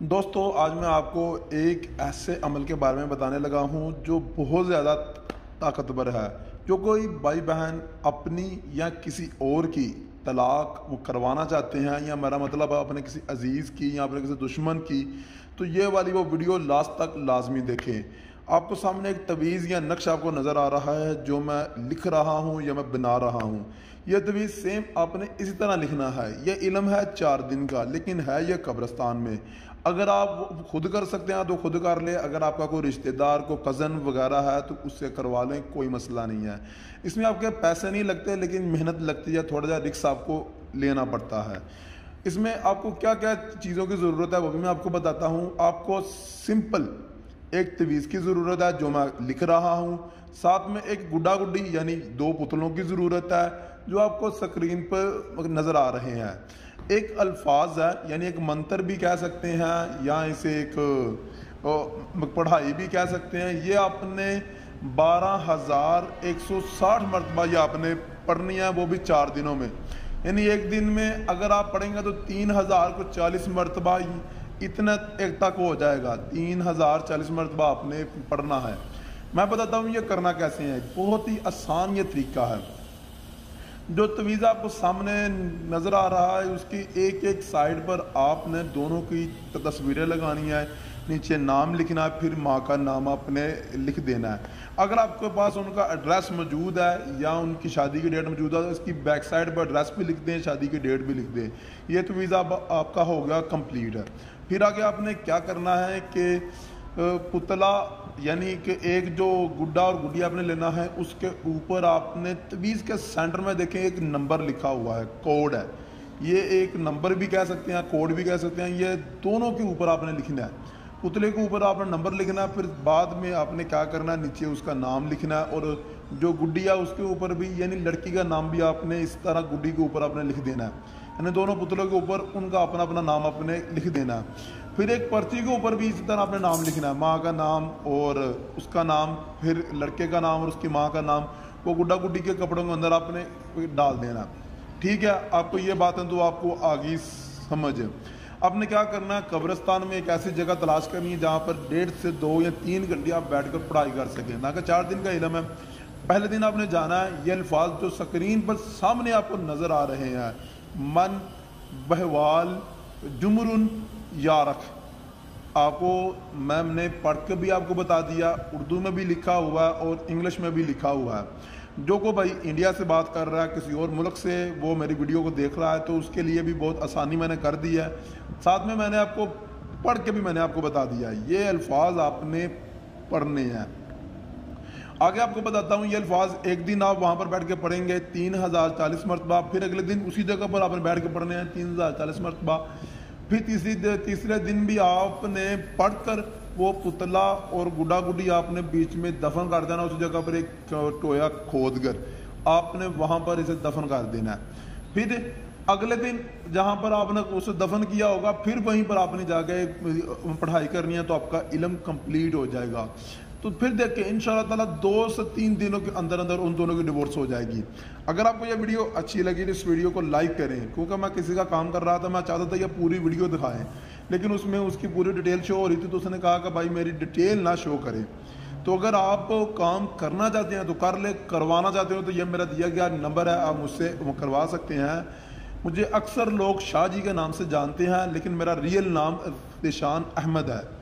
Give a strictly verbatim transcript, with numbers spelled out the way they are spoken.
दोस्तों आज मैं आपको एक ऐसे अमल के बारे में बताने लगा हूँ जो बहुत ज़्यादा ताकतवर है। जो कोई भाई बहन अपनी या किसी और की तलाक वो करवाना चाहते हैं, या मेरा मतलब है अपने किसी अजीज़ की या अपने किसी दुश्मन की, तो ये वाली वो वीडियो लास्ट तक लाजमी देखें। आपको सामने एक तवीज़ या नक्श आपको नज़र आ रहा है जो मैं लिख रहा हूँ या मैं बना रहा हूँ। यह तवीज़ सेम आपने इसी तरह लिखना है। यह इल्म है चार दिन का, लेकिन है यह कब्रिस्तान में। अगर आप खुद कर सकते हैं तो खुद कर लें, अगर आपका कोई रिश्तेदार को कज़न वगैरह है तो उससे करवा लें, कोई मसला नहीं है। इसमें आपके पैसे नहीं लगते, लेकिन मेहनत लगती है, थोड़ा सा रिस्क आपको लेना पड़ता है। इसमें आपको क्या क्या चीज़ों की ज़रूरत है वो भी मैं आपको बताता हूँ। आपको सिंपल एक तवीज़ की ज़रूरत है जो मैं लिख रहा हूँ, साथ में एक गुड्डा गुड्डी यानी दो पुतलों की ज़रूरत है जो आपको स्क्रीन पर नज़र आ रहे हैं। एक अल्फाज है यानी एक मंत्र भी कह सकते हैं, या इसे एक पढ़ाई भी कह सकते हैं। ये आपने बारह हज़ार एक सौ साठ मरतबा ये आपने पढ़नी है, वो भी चार दिनों में। यानी एक दिन में अगर आप पढ़ेंगे तो तीन हज़ार को चालीस मरतबा इतना एक तक हो जाएगा। तीन हज़ार चालीस मरतबा आपने पढ़ना है। मैं बताता हूँ ये करना कैसे है। बहुत ही आसान ये तरीका है। जो तवीज़ा आपको सामने नज़र आ रहा है उसकी एक एक साइड पर आपने दोनों की तस्वीरें लगानी है, नीचे नाम लिखना है, फिर माँ का नाम आपने लिख देना है। अगर आपके पास उनका एड्रेस मौजूद है या उनकी शादी की डेट मौजूद है तो इसकी बैक साइड पर एड्रेस भी लिख दें, शादी की डेट भी लिख दें। ये तवीज़ा आपका हो गया कंप्लीट है। फिर आगे आपने क्या करना है कि पुतला यानी कि एक जो गुड्डा और गुड्डी आपने लेना है, उसके ऊपर आपने तवीज़ के सेंटर में देखें एक नंबर लिखा हुआ है, कोड है। ये एक नंबर भी कह सकते हैं, कोड भी कह सकते हैं। ये दोनों के ऊपर आपने लिखना है। पुतले के ऊपर आपने नंबर लिखना है, फिर बाद में आपने क्या करना है, नीचे उसका नाम लिखना है, और जो गुड्डी है उसके ऊपर भी यानी लड़की का नाम भी आपने इस तरह गुड्डी के ऊपर आपने लिख देना है। यानी दोनों पुतलों के ऊपर उनका अपना अपना नाम आपने लिख देना है। फिर एक पर्ची के ऊपर भी इसी तरह आपने नाम लिखना है, माँ का नाम और उसका नाम, फिर लड़के का नाम और उसकी माँ का नाम। वो गुड्डा गुड्डी के कपड़ों के अंदर आपने डाल देना। ठीक है, आपको ये बातें तो आपको आगे समझ। आपने क्या करना है, कब्रिस्तान में एक ऐसी जगह तलाश करनी है जहाँ पर डेढ़ से दो या तीन घंटे आप बैठकर पढ़ाई कर सकें। ना कि चार दिन का इल्म है। पहले दिन आपने जाना है, ये अल्फाज जो स्क्रीन पर सामने आपको नज़र आ रहे हैं, मन बहवाल जुमरुन यारख, आपको मैम ने पढ़ के भी आपको बता दिया, उर्दू में भी लिखा हुआ है और इंग्लिश में भी लिखा हुआ है। जो को भाई इंडिया से बात कर रहा है, किसी और मुल्क से वो मेरी वीडियो को देख रहा है, तो उसके लिए भी बहुत आसानी मैंने कर दी है। साथ में मैंने आपको पढ़ के भी मैंने आपको बता दिया ये अल्फाज आपने पढ़ने हैं। आगे आपको बताता हूँ ये अल्फाज एक दिन आप वहाँ पर बैठ के पढ़ेंगे तीन हज़ार चालीस मरतबा, फिर अगले दिन उसी जगह पर आपने बैठ के पढ़ने हैं तीन हज़ार चालीस मरतबा, फिर तीसरी तीसरे दिन भी आपने पढ़कर वो पुतला और गुड्डा गुड्डी आपने बीच में दफन कर देना। उस जगह पर एक टोया खोद कर आपने वहाँ पर इसे दफन कर देना है। फिर अगले दिन जहाँ पर आपने उसे दफन किया होगा फिर वहीं पर आपने जाके पढ़ाई करनी है, तो आपका इल्म कंप्लीट हो जाएगा। तो फिर देखें इंशाअल्लाह ताला दो से तीन दिनों के अंदर अंदर उन दोनों की डिवोर्स हो जाएगी। अगर आपको यह वीडियो अच्छी लगी तो इस वीडियो को लाइक करें, क्योंकि मैं किसी का काम कर रहा था, मैं चाहता था यह पूरी वीडियो दिखाएं, लेकिन उसमें उसकी पूरी डिटेल शो हो रही थी, तो उसने कहा कि भाई मेरी डिटेल ना शो करें। तो अगर आप काम करना चाहते हैं तो कर ले, करवाना चाहते हो तो यह मेरा दिया गया नंबर है, आप मुझसे वो करवा सकते हैं। मुझे अक्सर लोग शाह जी के नाम से जानते हैं, लेकिन मेरा रियल नाम दिशान अहमद है।